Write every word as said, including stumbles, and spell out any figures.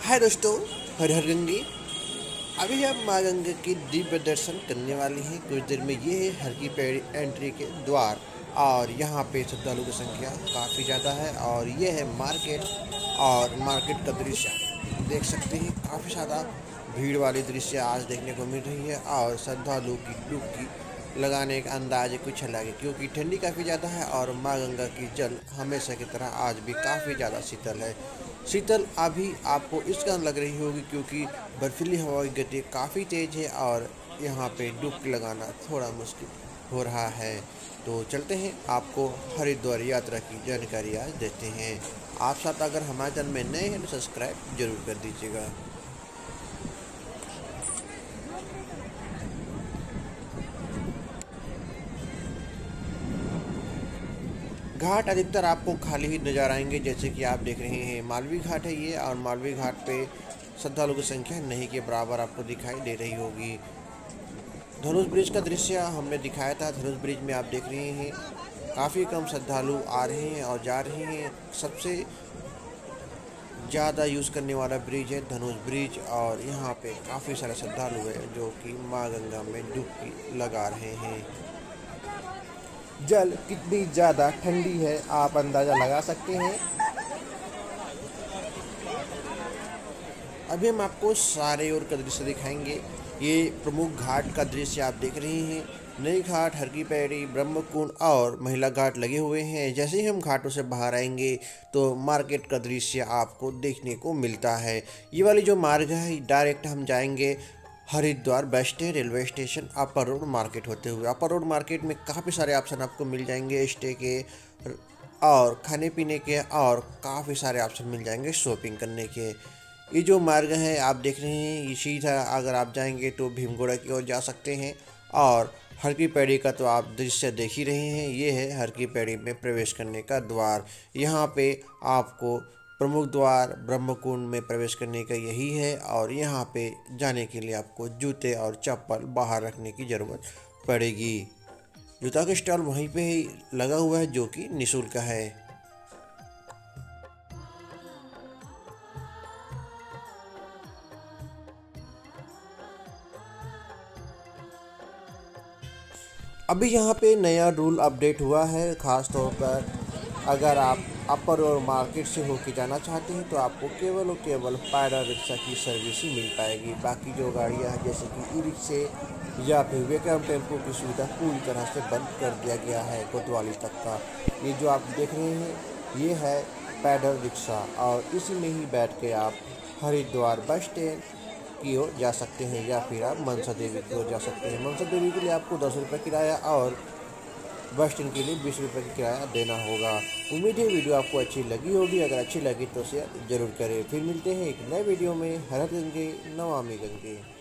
हाय दोस्तों, हर हर गंगे। अभी हम माँ गंगा की दिव्य दर्शन करने वाले हैं। कुछ देर में ये है हर की पैड़ी एंट्री के द्वार और यहाँ पे श्रद्धालु की संख्या काफ़ी ज़्यादा है। और ये है मार्केट और मार्केट का दृश्य देख सकते हैं। काफ़ी ज़्यादा भीड़ वाली दृश्य आज देखने को मिल रही है और श्रद्धालु की डुबकी लगाने का अंदाज कुछ अलग है, क्योंकि ठंडी काफ़ी ज़्यादा है और माँ गंगा की जल हमेशा की तरह आज भी काफ़ी ज़्यादा शीतल है। शीतल अभी आपको इस कारण लग रही होगी क्योंकि बर्फीली हवा की गति काफ़ी तेज़ है और यहाँ पे डुबकी लगाना थोड़ा मुश्किल हो रहा है। तो चलते हैं, आपको हरिद्वार यात्रा की जानकारी आज देते हैं। आप साथ अगर हमारे चैनल में नए हैं तो सब्सक्राइब जरूर कर दीजिएगा। घाट अधिकतर आपको खाली ही नजर आएंगे, जैसे कि आप देख रहे हैं मालवी घाट है ये। और मालवी घाट पे श्रद्धालु की संख्या नहीं के बराबर आपको दिखाई दे रही होगी। धनुष ब्रिज का दृश्य हमने दिखाया था। धनुष ब्रिज में आप देख रहे हैं काफ़ी कम श्रद्धालु आ रहे हैं और जा रहे हैं। सबसे ज़्यादा यूज़ करने वाला ब्रिज है धनुष ब्रिज और यहाँ पे काफ़ी सारे श्रद्धालु हैं जो कि माँ गंगा में डुबकी लगा रहे हैं। जल कितनी ज़्यादा ठंडी है आप अंदाज़ा लगा सकते हैं। अभी हम आपको सारे और का दृश्य दिखाएंगे। ये प्रमुख घाट का दृश्य आप देख रहे हैं। नई घाट, हर की पैड़ी, ब्रह्मकुंड और महिला घाट लगे हुए हैं। जैसे ही हम घाटों से बाहर आएंगे तो मार्केट का दृश्य आपको देखने को मिलता है। ये वाली जो मार्ग है डायरेक्ट हम जाएंगे Haridwar bus stand, railway station, upper road market होते हुए। अपर रोड मार्केट में काफ़ी सारे ऑप्शन आपको मिल जाएंगे स्टे के और खाने पीने के, और काफ़ी सारे ऑप्शन मिल जाएंगे शॉपिंग करने के। ये जो मार्ग है आप देख रहे हैं, ये सीधा अगर आप जाएंगे तो भीमगोड़ा की ओर जा सकते हैं। और हर की पैड़ी का तो आप दृश्य देख ही रहे हैं। ये है हर की पैड़ी में प्रवेश करने का द्वार। यहाँ पे आपको प्रमुख द्वार ब्रह्मकुंड में प्रवेश करने का यही है। और यहाँ पे जाने के लिए आपको जूते और चप्पल बाहर रखने की ज़रूरत पड़ेगी। जूता का स्टॉल वहीं पे ही लगा हुआ है जो कि निःशुल्क है। अभी यहाँ पे नया रूल अपडेट हुआ है। ख़ास तौर पर अगर आप अपर और मार्केट से होके जाना चाहते हैं तो आपको केवल और केवल पैदल रिक्शा की सर्विस ही मिल पाएगी। बाकी जो गाड़ियाँ हैं जैसे कि ई रिक्शे या फिर विक्रम टेम्पो की सुविधा पूरी तरह से बंद कर दिया गया है कोतवाली तक का। ये जो आप देख रहे हैं ये है पैदल रिक्शा और इसी में ही बैठ के आप हरिद्वार बस स्टैंड की ओर जा सकते हैं या फिर आप मनसा देवी की ओर जा सकते हैं। मनसा देवी के लिए आपको दस रुपये किराया और बस स्टैंड के लिए बीस रुपये का किराया देना होगा। उम्मीद है वीडियो आपको अच्छी लगी होगी। अगर अच्छी लगी तो शेयर जरूर करें। फिर मिलते हैं एक नए वीडियो में। हर गंगे नमामि गंगे।